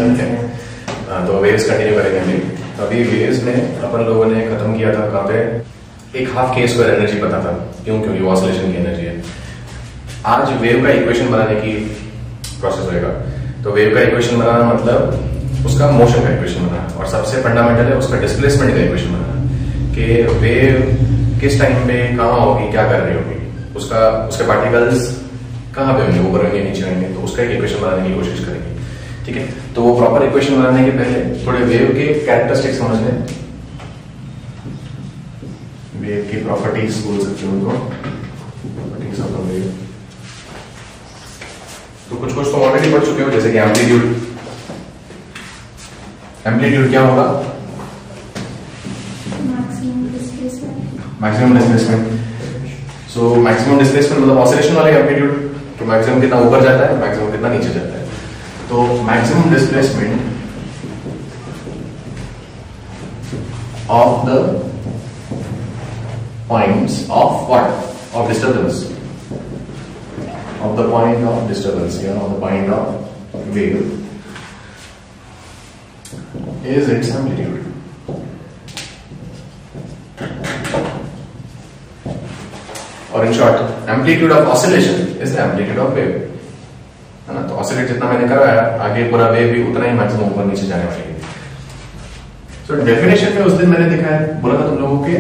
ठीक है। तो वेव्स कंटिन्यू करेंगे अभी। अभी वेव्स में अपन लोगों ने खत्म किया था कहाँ पे, एक हाफ के स्क्वायर एनर्जी पता था, क्योंकि वो ऑसिलेशन की एनर्जी है। आज वेव का इक्वेशन बनाने की प्रोसेस होएगा। तो वेव का इक्वेशन बनाना मतलब उसका मोशन का इक्वेशन बनाना, और सबसे फंडामेंटल है उसका डिस्प्लेसमेंट का इक्वेशन बनाना, कि वेव किस टाइम पे कहाँ होगी, क्या कर रही होगी, उसके पार्टिकल्स कहाँ पे होंगे, ऊपर होंगे नीचे होंगे। तो उसका एक इक्वेशन बनाने की कोशिश करेंगे, ठीक है। तो वो प्रॉपर इक्वेशन बनाने के पहले थोड़े वेव के कैरेक्टरिस्टिक्स समझ लें, वेव की प्रॉपर्टीज बोल सकते हो उनको, प्रॉपर्टीज ऑफ द वेव। तो कुछ कुछ तो ऑलरेडी पढ़ चुके हो, जैसे कि एम्पलीट्यूड। एम्पलीट्यूड क्या होगा? Maximum displacement. So maximum displacement मतलब ऑसिलेशन वाले एम्पलीट्यूड, कि मैक्सिमम कितना ऊपर जाता है, मैक्सिमम कितना नीचे जाता है। तो maximum displacement of the points of what, of disturbance, of the point of disturbance, of the point of wave is its amplitude. Or in short, amplitude of oscillation is the amplitude of wave, है ना। तो oscillate जितना मैंने कराया, आगे पूरा wave भी उतना ही मैक्सिमम ऊपर नीचे जाने वाली है। So definition में उस दिन मैंने देखा है, बोला था तुम लोगों के,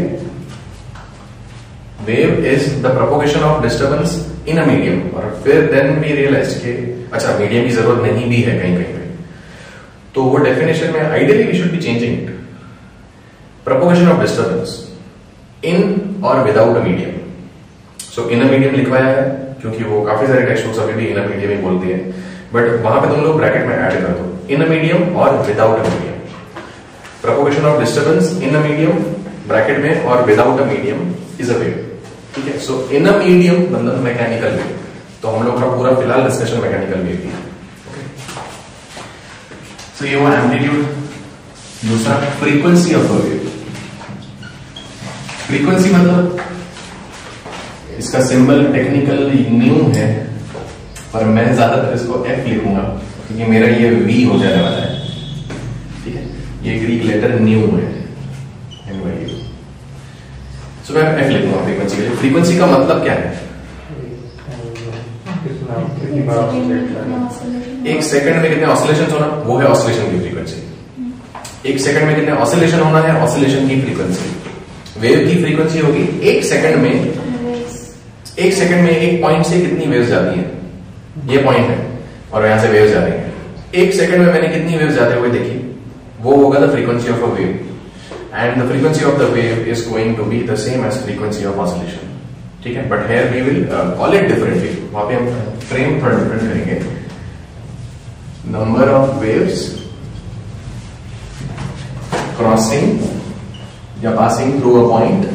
wave is the propagation of disturbance in a medium, और फिर then we realized कि अच्छा मीडियम की जरूरत नहीं भी है कहीं कहीं पे। तो वो डेफिनेशन में ideally we should be changing it, propagation of disturbance in और without a medium. So in a medium लिखवाया है, क्योंकि वो काफी सारे टेक्स्ट बुक्स अभी भी इन अ मीडियम ही बोलती है, बट वहां पे तुम लोग ब्रैकेट में ऐड कर दो इन अ मीडियम और without a medium. Propagation of disturbance in a medium bracket में, और without a medium is a wave, ठीक है। सो इन अ मीडियम मतलब मैकेनिकल वेव। तो हम लोग का पूरा फिलहाल डिस्कशन मैकेनिकल वेव की। सो ये वो एम्पलीट्यूड। दूसरा frequency of the wave. Frequency मतलब इसका सिंबल टेक्निकल न्यू है, पर मैं ज्यादातर इसको एफ लिखूंगा, क्योंकि मेरा ये वी हो जाने वाला है, ठीक है। ये ग्रीक लेटर न्यू है, सो मैं एफ लिखूंगा फ्रीक्वेंसी के लिए। फ्रीक्वेंसी का मतलब क्या है? एक सेकंड में कितने ऑसिलेशन होना, वो है ऑसिलेशन की फ्रीक्वेंसी। एक सेकंड में कितने ऑसिलेशन होना है, ऑसिलेशन की फ्रीक्वेंसी। वेव की फ्रीक्वेंसी होगी एक सेकंड में, एक सेकंड में एक पॉइंट से कितनी वेव्स जाती है, ये पॉइंट है और यहां से वेव्स जा रही है। एक सेकंड में मैंने कितनी वेव्स जाते हुए देखी, वो होगा the frequency of a wave, and the frequency of the wave is going to be the same as frequency of oscillation, ठीक है। but here we will call it differently, वहां पे हम फ्रेम थोड़ा डिफरेंट करेंगे। number of waves crossing या passing through a point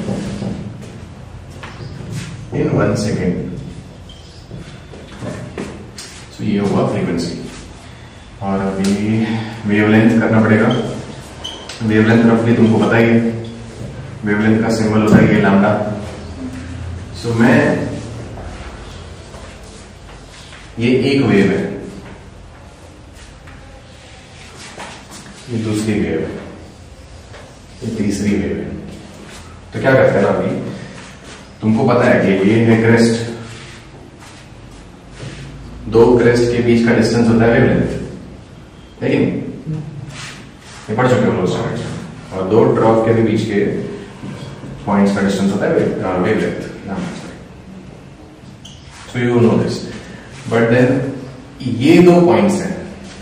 in 1 second, so ये होगा फ्रीक्वेंसी। और अभी वेवलेंथ करना पड़ेगा। वेवलेंथ रफली तुमको पता ही है, वेवलेंथ का सिंबल होता है ये लैम्डा। सो मैं ये एक वेव है, ये दूसरी वेव है, ये तीसरी वेव है। तो क्या करते हैं ना, अभी तुमको पता है कि ये है क्रेस्ट, दो क्रेस्ट के बीच का डिस्टेंस होता है वेवलेंथ, लेकिन ये पढ़ चुके हो लोग। और दो ड्रॉप के भी बीच के पॉइंट्स का डिस्टेंस होता है wavelength. So you know this, but then ये दो पॉइंट्स हैं,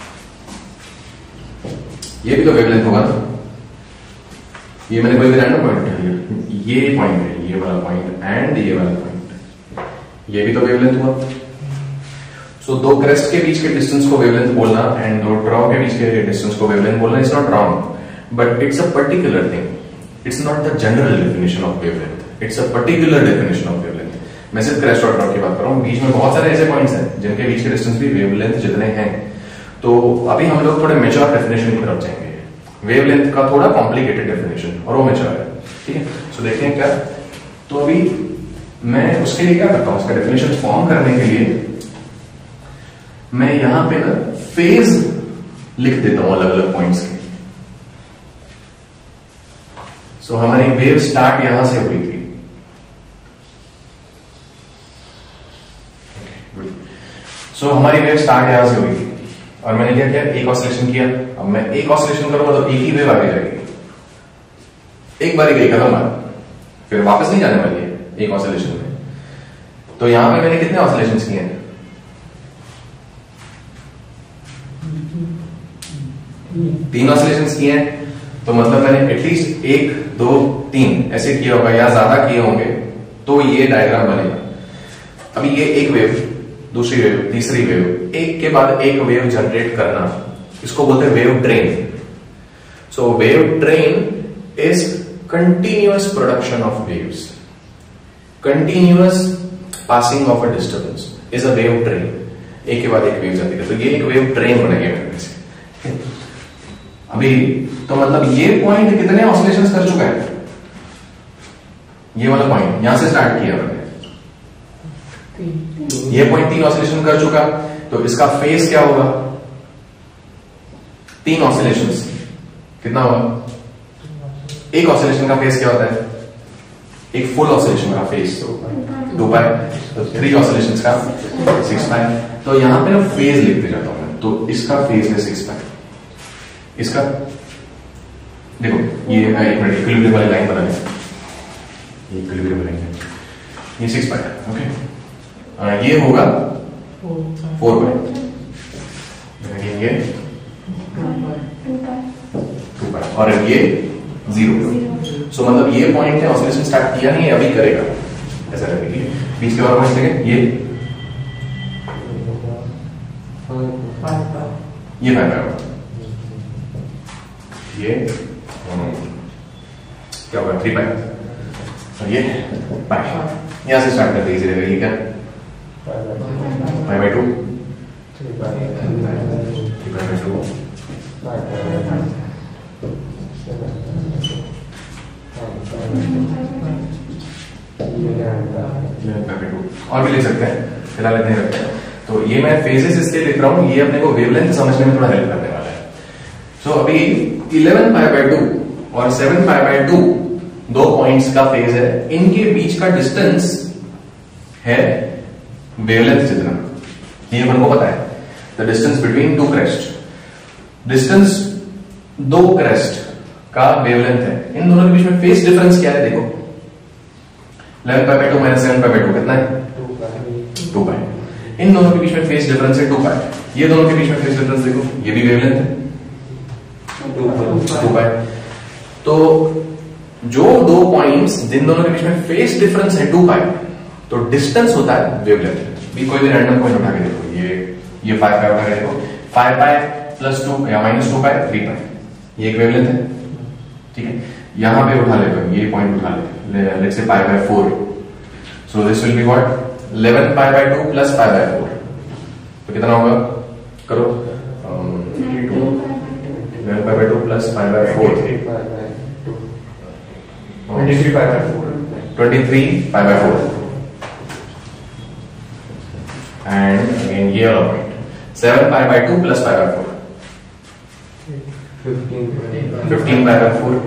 ये भी तो वेवलेंथ होगा ना। ये मैंने कोई भी रैंडम पॉइंट उठा लिया, ये पॉइंट है, ये वाला पॉइंट एंड ये वाला पॉइंट, ये भी तो वेवलेंथ हुआ। सो दो क्रेस्ट के बीच के डिस्टेंस को वेवलेंथ बोलना एंड दो ड्रॉ के बीच के डिस्टेंस को वेवलेंथ बोलना is not wrong, but it's a particular thing, it's not the general definition of wavelength, it's a particular definition of wavelength. मैं सिर्फ क्रेस्ट और ड्रॉ की बात कर रहा हूँ, बीच में बहुत सारे ऐसे पॉइंट्स हैं जिनके बीच के डिस्टेंस भी वेवलेंथ जितने हैं। तो अभी हम लोग थोड़े मेच्योर डेफिनेशन की तरफ जाएंगे, वेवलेंथ का थोड़ा कॉम्प्लिकेटेड डेफिनेशन, और वो मेच्योर है, ठीक है। सो देखते हैं क्या। तो अभी मैं उसके लिए क्या करता हूं, उसका डेफिनेशन फॉर्म करने के लिए मैं यहां पे ना फेज लिख देता हूं अलग अलग पॉइंट्स के। सो हमारी वेव स्टार्ट यहां से हुई थी। सो हमारी वेव स्टार्ट यहां से हुई थी और मैंने क्या किया, एक ऑसिलेशन किया। अब मैं एक ऑसिलेशन करूंगा तो एक ही वेव आगे जाएगी, एक बार गई खत्म बात, फिर वापस नहीं जाने वाली है एक ऑसिलेशन में। तो यहां पे मैंने कितने ऑसिलेशंस किए हैं, 3 ऑसिलेशंस किए हैं। तो मतलब मैंने एटलीस्ट 1 2 3 ऐसे किया होगा या ज्यादा किए होंगे तो ये डायग्राम बनेगा। अभी ये एक वेव, दूसरी वेव, तीसरी वेव, एक के बाद एक वेव जनरेट करना, इसको बोलते हैं wave train. So wave train is continuous production of waves, continuous passing of a disturbance is a wave train. एक के बाद एक वेव जाती है, तो ये एक वेव ट्रेन बनेगी मेरे में से। अभी तो मतलब ये पॉइंट कितने ऑसिलेशंस कर चुका है, ये वाला पॉइंट यहां से स्टार्ट किया मैंने, ये पॉइंट 3 ऑसिलेशन कर चुका, तो इसका फेस क्या होगा, 3 ऑसिलेशंस कितना होगा, एक ऑसिलेशन का फेस क्या होता है, एक फुल ऑसिलेशन का फेस 2 पाई, तो 3 ऑसिलेशंस का 6 पाई। तो यहां पे ना फेज लिखते जाता हूं मैं, तो इसका फेज है 6 पाई, इसका देखो ये एक मिनट इक्विलिब्रियम वाली लाइन बना लें, ये इक्विलिब्रियम लाइन है, ये 6 पाई, ओके। ये होगा 4 पाई, ये 2 पाई और ये 0। सो मतलब ये पॉइंट है, ऑसिलेशन स्टार्ट किया नहीं है, अभी करेगा, ऐसा रखेंगे। बीच के और पॉइंट देखें, ये 5 पाई, ये क्या होगा 3 पाई और ये पाई। यहां से स्टार्ट करते इजी रहेगा, ये क्या पाई बाय 2, 3 पाई बाय 2, और भी लिख सकते हैं, फिलहाल इतने रखते हैं। तो ये मैं फेजेस इसलिए लिख रहा हूं, ये अपने को वेवलेंथ समझने में थोड़ा हेल्प करने वाला है। सो अभी 11 पाई बाय 2 और 7 पाई बाय 2 2 पॉइंट्स का फेज है, इनके बीच का डिस्टेंस है वेवलेंथ जितना, ये अपन को पता है, the distance between 2 crest, distance 2 crest का वेवलेंथ है। इन दोनों के बीच में फेज डिफरेंस क्या है, देखो 11 pi by 2 minus 7 pi by 2 कितना है, 2 पाई। इन दोनों के बीच में फेज डिफरेंस है 2 पाई। ये दोनों के बीच में फेज डिफरेंस देखो, ये भी वेवलेंथ है 2 पाई। तो जो 2 पॉइंट्स जिन दोनों के बीच में फेज डिफरेंस है 2 पाई, तो डिस्टेंस होता है वेवलेंथ। भी कोई भी रैंडम पॉइंट उठा के देखो, ये 5 पाई उठा के देखो, 5 पाई प्लस 2 या माइनस 2 पाई 3 पाई, ये एक वेवलेंथ है, ठीक है। यहां पे उठा लेगा, ये पॉइंट उठा ले, let's say pi by 4, so this will be what 11 pi by 2 plus pi by 4, तो कितना होगा, करो 11 pi by 2 plus pi by 4, 23 pi by 4, 23 pi by 4, and again ये वाला point 7 pi by 2 plus pi by 4, 15 pi by 4।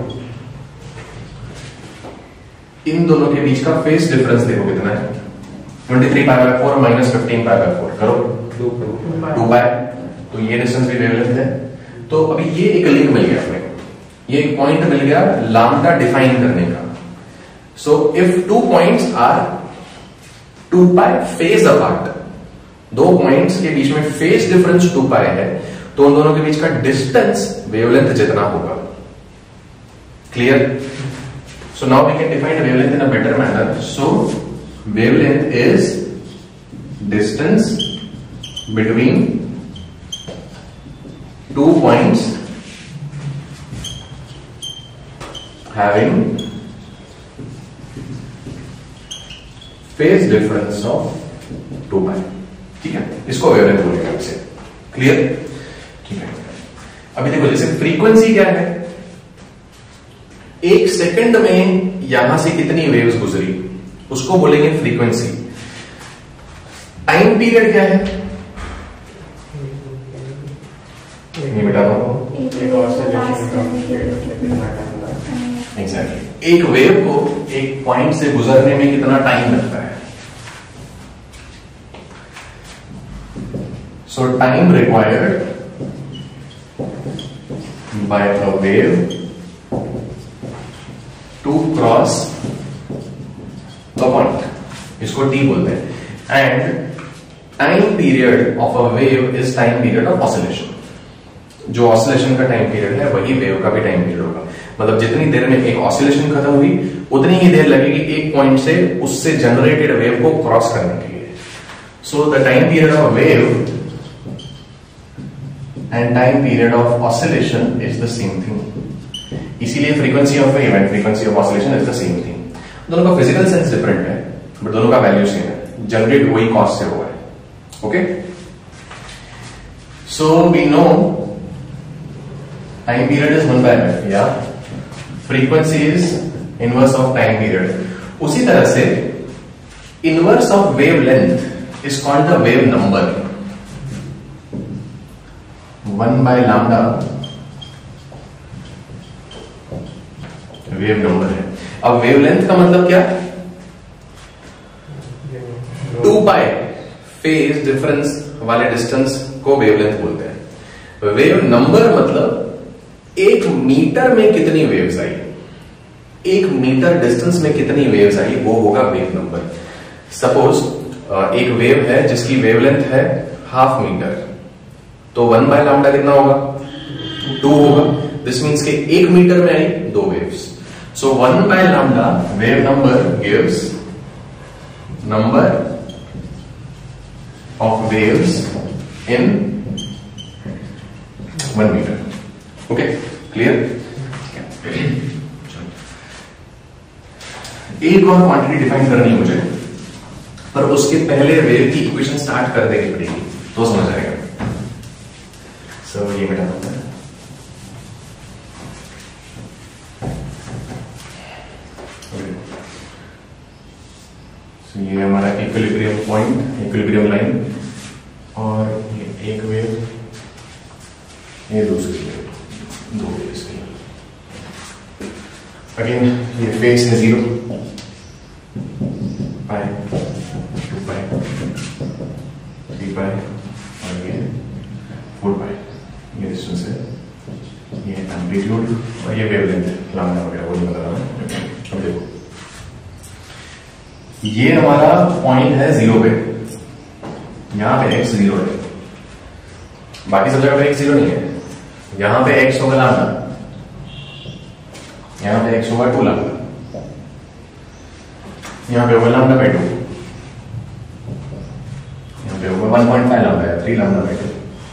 इन दोनों के बीच का फेज डिफरेंस देखो कितना है, 23 pi by 4 minus 15 pi by 4, करो 2 पाई, तो ये डिस्टेंस भी वेवलेंथ है। तो अभी ये एक लिंक मिल गया अपने को, ये एक पॉइंट मिल गया लैम्डा डिफाइन करने का। So if 2 points are 2 pi phase apart, 2 points के बीच में फेज डिफरेंस 2 पाई है, तो उन दोनों के बीच का डिस्टेंस वेवलेंथ जितना होगा। Clear? So now we can define wavelength in a better manner. So wavelength is distance between 2 points having phase difference of 2 pi. ठीक है, इसको wavelength बोलेंगे आपसे। क्लियर? ठीक है। अभी देखो जैसे फ्रीक्वेंसी क्या है, 1 सेकंड में यहां से कितनी वेव्स गुजरी, उसको बोलेंगे फ्रीक्वेंसी। टाइम पीरियड क्या है, ये मिटा दो। एग्जैक्टली एक वेव को एक पॉइंट से गुजरने में कितना टाइम लगता है? So time required by a wave to cross a point, इसको टी बोलते हैं। And time period of a wave is time period of oscillation. जो ऑसिलेशन का टाइम पीरियड है वही वेव का भी टाइम पीरियड होगा। मतलब जितनी देर में एक ऑसिलेशन खत्म हुई उतनी ही देर लगेगी एक पॉइंट से उससे जनरेटेड वेव को क्रॉस करने के लिए। So the time period of wave and time period of oscillation is the same thing. इसीलिए frequency of wave and frequency of oscillation is the same thing. दोनों का फिजिकल सेंस डिफरेंट है but दोनों का value same है, generate वही cos से हुआ है। Okay, so we know time period is 1/f या frequency is inverse of time period. उसी तरह से inverse of wave length is called the wave number. 1/λ wave number है। अब वेव लेंथ का मतलब क्या? 2π फेज डिफरेंस वाले डिस्टेंस को वेवलेंथ बोलते हैं। वेव नंबर मतलब एक मीटर में कितनी वेव्स आई, एक मीटर डिस्टेंस में कितनी वेव्स आई, वो होगा वेव नंबर। सपोज एक वेव है जिसकी वेवलेंथ है 1/2 मीटर, तो 1/λ कितना होगा? 2 होगा। दिस मीन्स के 1 मीटर में आई 2 waves. So 1/λ wave number gives number of waves in 1 meter. Okay, clear? एक और क्वांटिटी डिफाइन करनी है मुझे, पर उसके पहले वेव की इक्वेशन स्टार्ट कर देनी पड़ेगी तो समझ आएगा। सो ये बेटा होता है ये हमारा इक्विलिब्रियम पॉइंट, इक्विलिब्रियम लाइन, और ये एक वेव, ये दूसरी वेव, 2 वेव्स की। अगेन ये फेज है 0, π, 2π, 3π और ये 4π। ये डिस्टेंस है, ये एम्पलीट्यूड और ये वेवलेंथ है, लैम्डा वगैरह वो नहीं बता रहा मैं। अब देखो ये हमारा पॉइंट है 0 पे, यहां पे x 0 है, बाकी सब जगह पे x 0 नहीं है। यहां पे x होगा लैम्डा, यहां पे x होगा 2 लैम्डा, यहां पे होगा λ/2, यहां पे होगा 1.5 लैम्डा या 3 λ/2,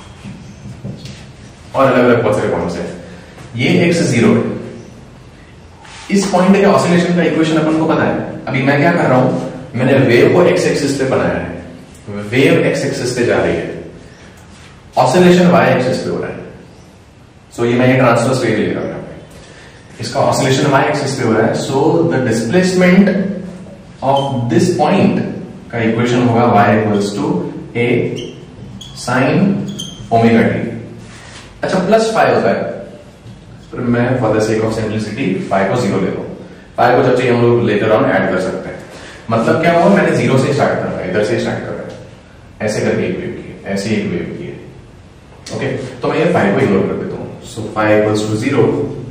और अलग अलग बहुत सारे पॉइंट्स है। ये x 0 है। इस पॉइंट के ऑसिलेशन का इक्वेशन अपन को पता है। अभी मैं क्या कर रहा हूं, मैंने वेव को x एक्सिस पे बनाया है, वेव x एक्सिस पे जा रही है, ऑसिलेशन y एक्सिस पे हो रहा है। सो ये मैं ट्रांसवर्स वेव ले रहा हूं, इसका ऑसिलेशन y एक्सिस पे हो रहा है। So the displacement of this point का इक्वेशन होगा y equals to a sin ω t। अच्छा प्लस फाइ होता है, पर मैं for the sake of simplicity phi को 0 ले लूं। फाइ को जब चाहिए हम लोग लेटर ऑन ऐड कर सकते हैं। मतलब क्या हुआ, मैंने 0 से स्टार्ट कर रहा है, इधर से स्टार्ट कर रहा है, ऐसे करके एक वेव की, ऐसे एक वेव की है। ओके, तो मैं ये फाइ को इग्नोर कर देता हूं। सो फाइ इक्वल्स टू 0,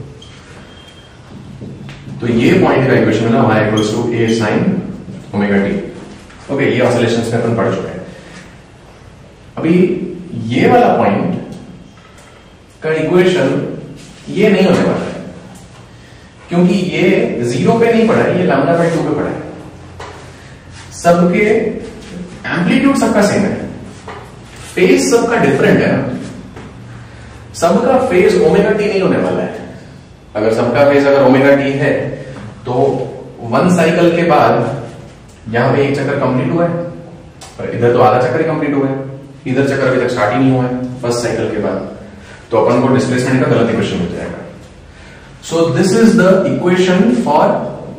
तो ये पॉइंट का इक्वेशन है ना y equals to a sin ω t। Okay, ये ऑसिलेशंस में अपन पढ़ चुके हैं। अभी ये वाला पॉइंट का इक्वेशन ये नहीं होने वाला है, क्योंकि ये 0 पे नहीं पड़ा है, ये λ/2 पे पड़ा है। सबके एम्पलीट्यूड सबका सेम है, फेज सबका डिफरेंट है ना, सबका फेज ω t नहीं होने वाला है। अगर सबका फेज अगर ω t है तो 1 साइकिल के बाद यहां पे एक चक्कर कंप्लीट हुआ है, और इधर तो आधा चक्कर ही कंप्लीट हुआ है, इधर चक्कर अभी तक स्टार्ट ही नहीं हुआ है फर्स्ट साइकिल के बाद, तो अपन को डिस्प्लेसमेंट का गलत इक्वेशन मिल जाएगा। So this is the equation for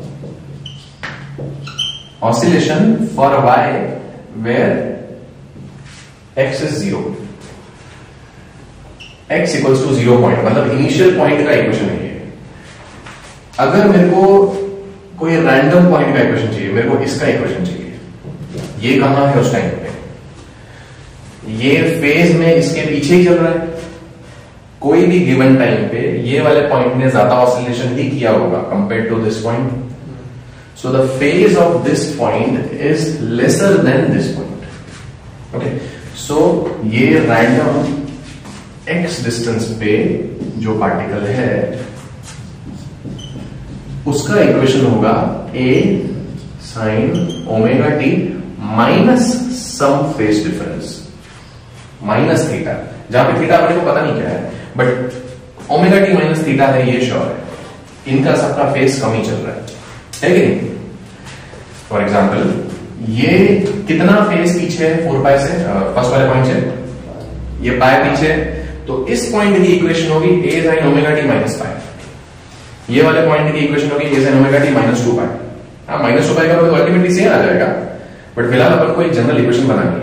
oscillation for y where x is 0। x equals to 0 point, मतलब इनिशियल पॉइंट का इक्वेशन है ये। अगर मेरे को कोई रैंडम पॉइंट का इक्वेशन चाहिए, मेरे को इसका इक्वेशन चाहिए, ये कहां है उस टाइम पे, ये फेज में इसके पीछे ही चल रहा है, कोई भी गिवन टाइम पे ये वाले पॉइंट ने ज्यादा ऑसिलेशन ही किया होगा compare to this point, so the phase of this point is lesser than this point. Okay, so ये रैंडम x डिस्टेंस पे जो पार्टिकल है उसका इक्वेशन होगा a sin omega t minus some phase difference minus theta, जहां पे theta अपने को पता नहीं क्या है, but omega t minus theta है ये श्योर है। इनका सबका फेज कम ही चल रहा है कि नहीं? फॉर एग्जाम्पल ये कितना फेज पीछे है 4 पाई से, फर्स्ट वाले पॉइंट से ये पाई पीछे, तो इस पॉइंट की इक्वेशन होगी a sin omega t minus pi, ये वाले पॉइंट की इक्वेशन होगी a sin omega t minus 2 pi. हाँ, माइनस 2 पाई का तो अल्टीमेटली सेम आ जाएगा, बट फिलहाल अपन को एक जनरल इक्वेशन बनानी है।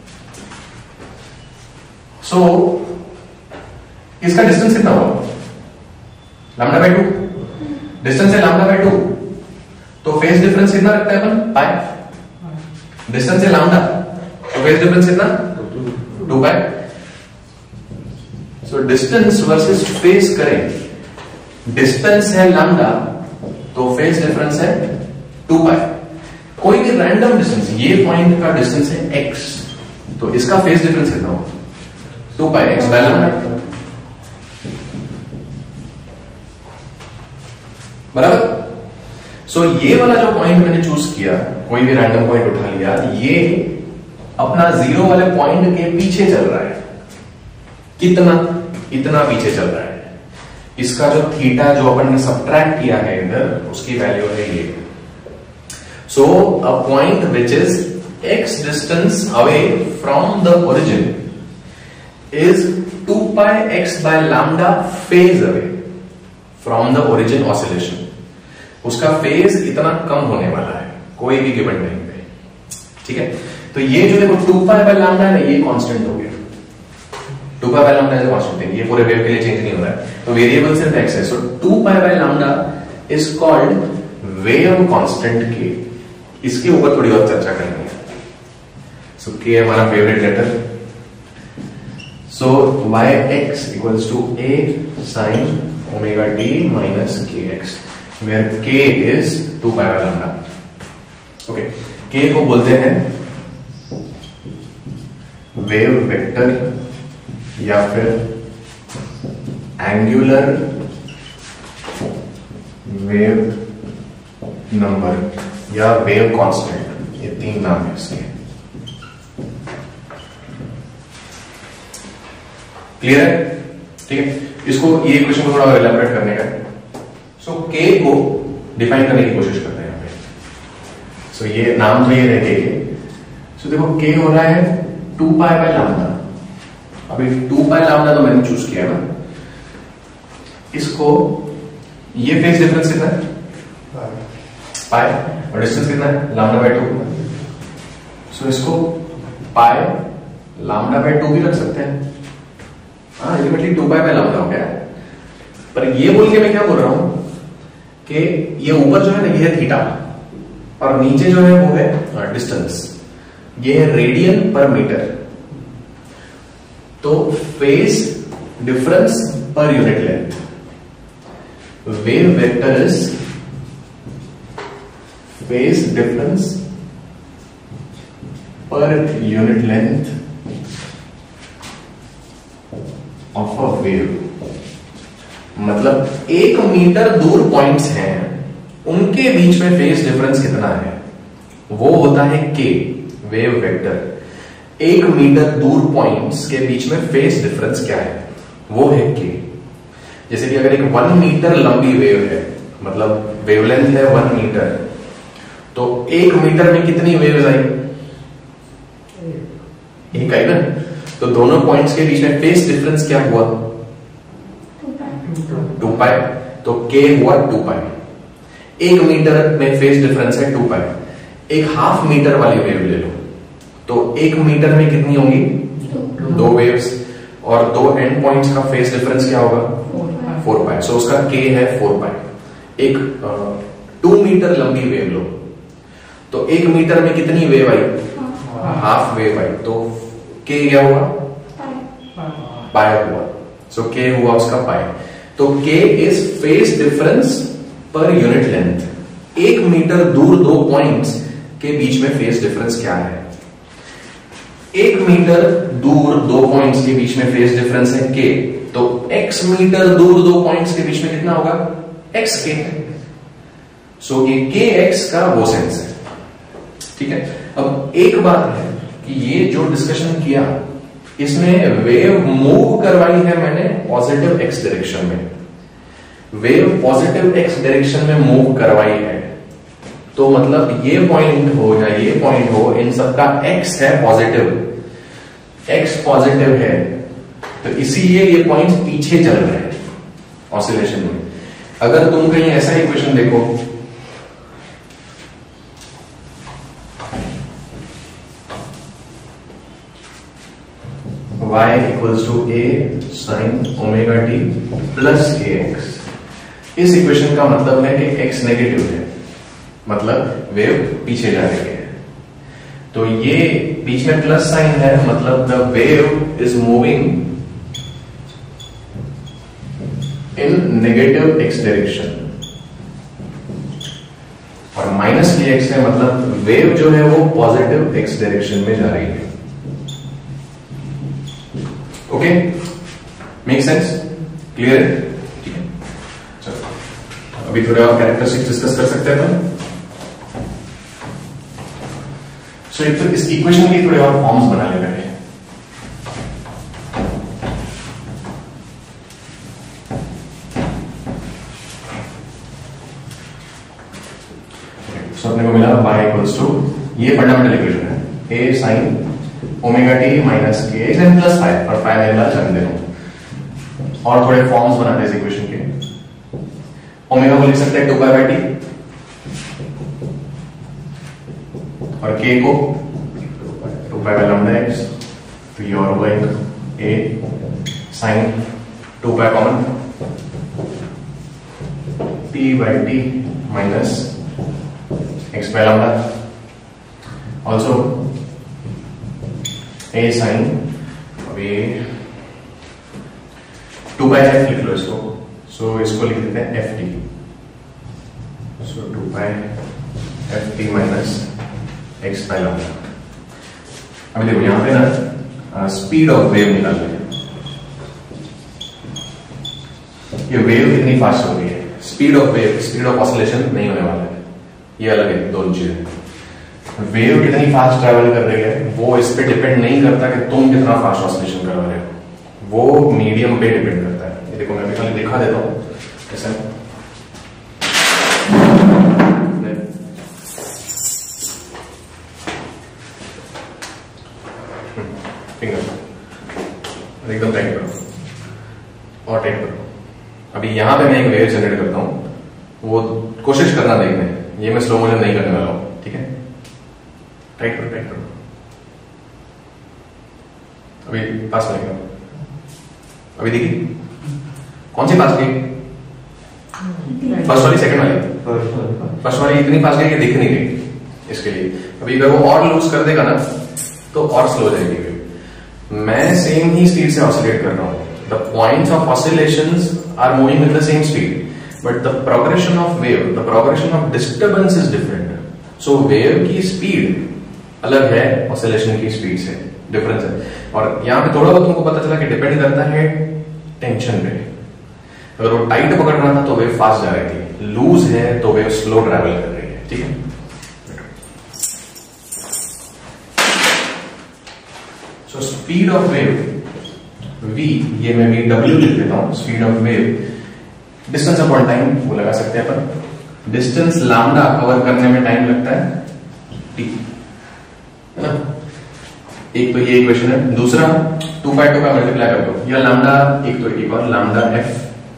सो इसका डिस्टेंस कितना होगा, लैम्डा बाय 2, डिस्टेंस है लैम्डा बाय 2, तो फेज डिफरेंस कितना रखता है अपन, पाई, डिस्टेंस है लैम्डा, तो फेज डिफरेंस कितना 2 pi. So distance versus phase करें, डिस्टेंस है लैम्डा तो फेज डिफरेंस है 2 पाई। कोई भी रैंडम डिस्टेंस, ये पॉइंट का डिस्टेंस है x, तो इसका फेज डिफरेंस कितना होगा 2 पाई x बाय लैम्डा, बराबर। सो ये वाला जो पॉइंट मैंने चूज किया, कोई भी रैंडम पॉइंट उठा लिया, ये अपना 0 वाले पॉइंट के पीछे चल रहा है, कितना, इतना पीछे चल रहा है। इसका जो थीटा जो अपन ने सबट्रैक्ट किया है इधर, उसकी वैल्यू है ये। So a point which is x distance away from the origin is 2 pi x by lambda phase away from the origin oscillation। उसका फेज इतना कम होने वाला है कोई भी गिवन टाइम पे, ठीक है। तो ये जो देखो 2 pi by lambda है, ये कांस्टेंट हो गया, 2 pi by lambda है कांस्टेंट है, ये पूरे वेव के लिए चेंज नहीं हो रहा है, तो वेरिएबल सिर्फ x है। So 2 pi by lambda is called wave constant k। इसके ऊपर थोड़ी और चर्चा करेंगे। सो k हमारा favourite letter, so yx equals to a sin omega t minus kx, where k is 2 pi by lambda। okay, k को बोलते हैं वेव वेक्टर या फिर एंगुलर वेव नंबर या वेव कांस्टेंट, ये 3 नाम है इसके। क्लियर है? ठीक है, इसको ये इक्वेशन को थोड़ा और एलैबोरेट करने का। सो k को डिफाइन करने की कोशिश करते हैं यहाँ पे। सो ये नाम तो ये है k के। सो देखो k हो रहा है 2 पाई बाय लैम्डा। अभी 2 पाई लैम्डा तो मैंने चूज किया ना, इसको ये फेज डिफरेंस कितना है पाई, और डिस्टेंस कितना है लैम्डा बाय 2। सो इसको पाई लैम्डा बाय 2 भी रख सकते हैं। हाँ, अल्टीमेटली 2 पाई बाय लैम्डा हो गया। पर ये बोल के मैं क्या बोल रहा हूं कि ये ऊपर जो है ना, ये है थीटा, और नीचे जो है वो है डिस्टेंस, ये है रेडियन पर मीटर। तो phase difference per unit length, wave vector is phase difference per unit length of a wave. मतलब 1 मीटर दूर पॉइंट्स हैं, उनके बीच में फेज डिफरेंस कितना है, वो होता है k, वेव वेक्टर। 1 मीटर दूर पॉइंट्स के बीच में फेज डिफरेंस क्या है, वो है k। जैसे कि अगर एक 1 मीटर लंबी वेव है, मतलब वेवलेंथ है 1 मीटर, तो 1 मीटर में कितनी वेव्स आई, एक आई ना। तो दोनों पॉइंट्स के बीच में फेज डिफरेंस क्या हुआ 2 पाई, तो k हुआ 2 पाई। 1 मीटर में फेज डिफरेंस है 2 पाई। एक हाफ मीटर वाली वेव ले लो, तो 1 मीटर में कितनी होंगी 2 वेव्स, और दो एंड पॉइंट्स का फेस डिफरेंस क्या होगा 4 पाई। सो उसका k है 4 पाई। एक 2 मीटर लंबी वेव लो, तो 1 मीटर में कितनी वेव आई, हाफ वेव आई, तो k क्या हुआ, पाई हुआ। सो k हुआ उसका पाई। तो k is phase difference per unit length. 1 metre दूर दो पॉइंट्स के बीच में फेस डिफरेंस क्या है, 1 मीटर दूर दो पॉइंट्स के बीच में फेस डिफरेंस है k, तो x मीटर दूर दो पॉइंट्स के बीच में कितना होगा, xk। सो ये kx का वो सेंस है, ठीक है। अब एक बात है कि ये जो डिस्कशन किया इसमें वेव मूव करवाई है मैंने पॉजिटिव x डायरेक्शन में, वेव पॉजिटिव x डायरेक्शन में मूव करवाई है, तो मतलब ये पॉइंट हो या ये पॉइंट हो, इन सबका x है पॉजिटिव, x पॉजिटिव है, तो इसीलिए ये पॉइंट्स पीछे चल रहे हैं ऑसिलेशन में। अगर तुम कहीं ऐसा इक्वेशन देखो, y equals to a sin omega t plus ax, इस इक्वेशन का मतलब है कि x नेगेटिव है, मतलब वेव पीछे जा रही है। तो ये बीच में प्लस साइन है, मतलब the wave is moving in negative x direction, और माइनस की x है, मतलब वेव जो है वो पॉजिटिव x डायरेक्शन में जा रही है। ओके, मेक सेंस, क्लियर है, ठीक है। चलो अभी थोड़े और कैरेक्टरिस्टिक्स डिस्कस कर सकते हैं हम। सो एक तो इस इक्वेशन के थोड़े और फॉर्म्स बना ले रहे हैं। सो अपने को मिला y इक्वल्स टू, ये फंडामेंटल इक्वेशन है, a sin omega t minus k n plus 5, और 5 मिला चल दे। और थोड़े फॉर्म्स बनाते हैं इस इक्वेशन के। ओमेगा को लिख सकते हैं 2 पाई बाई टी, और k को 2 पाई बाई लैम्डा एक्स, तो ये और होगा a sin 2 pi common t by t minus x by lambda, also a sin, अभी 2 पाई f लिख लो इसको, सो इसको लिख देते हैं ft, so 2 pi ft minus x by lambda. अभी देखो यहां पे ना स्पीड ऑफ वेव निकाल लेंगे, ये वेव कितनी फास्ट हो रही है, speed of wave, speed of oscillation नहीं होने वाला है, ये अलग है, दोनों चीजें। वेव कितनी फास्ट ट्रैवल कर रही है वो इस पे डिपेंड नहीं करता कि तुम कितना फास्ट ऑसिलेशन कर रहे हो, वो मीडियम पे डिपेंड करता है। ये देखो मैं भी खाली दिखा देता हूं ऐसा, एकदम टाइट करो और टाइट करो। अभी यहां पे मैं एक वेव जनरेट करता हूं, वो कोशिश करना देखने, ये मैं स्लो मोशन नहीं करने वाला हूं, ठीक है। टाइट करो, टाइट करो, अभी पास लगेगा, अभी देखिए कौन सी पास गई, फर्स्ट वाली, सेकंड वाली, फर्स्ट वाली इतनी पास गई कि दिख नहीं रही, इसके लिए अभी अगर वो और लूज कर देगा ना तो और स्लो हो जाएगी वेव। मैं सेम ही स्पीड से ऑसिलेट कर रहा हूं, the points of oscillations are moving with the same speed, but the progression of wave, the progression of disturbance is different. So wave की स्पीड अलग है ऑसिलेशन की स्पीड से, डिफरेंस है। और यहां पे थोड़ा बहुत तुमको पता चला कि डिपेंड करता है टेंशन पे, अगर वो टाइट पकड़ रहा था तो वेव फास्ट जा रही थी, लूज है तो वेव स्लो ट्रैवल कर रही है, ठीक है। So speed of wave v, ये मैं v w लिख देता हूं, speed of wave, distance upon time वो लगा सकते हैं अपन, डिस्टेंस लैम्डा कवर करने में टाइम लगता है t, है ना। एक तो ये इक्वेशन है, दूसरा 2 पाई 2 का मल्टीप्लाई कर दो, या लैम्डा, एक तो एक और lambda f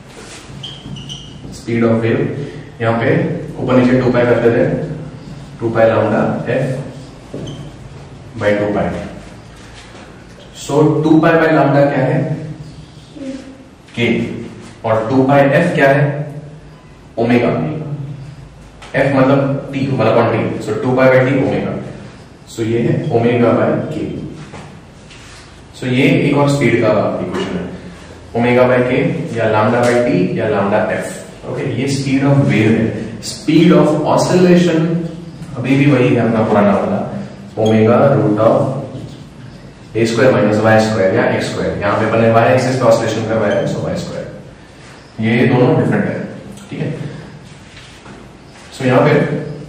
speed of wave, यहां पे ऊपर नीचे 2 पाई करते थे, 2 pi lambda f by 2 pi. So 2 pi by lambda क्या है? के, और 2 पाई एफ क्या है? ओमेगा। एफ मतलब टी, मतलब quantity, so 2 pi by t omega, so ये है ओमेगा बाय के। सो ये एक और स्पीड का इक्वेशन है, ओमेगा बाय के या लैम्डा बाय टी या लैम्डा एफ। ओके, ये स्पीड ऑफ वेव है। स्पीड ऑफ ऑसिलेशन अभी भी वही है अपना पुराना वाला, omega root of a square minus y square या एक्स स्क्वायर। यहाँ पे अपने वाई एक्सिस पे ऑसिलेशन कर रहा है, सो वाई स्क्वायर। ये दोनों डिफरेंट है, ठीक है। सो यहाँ पे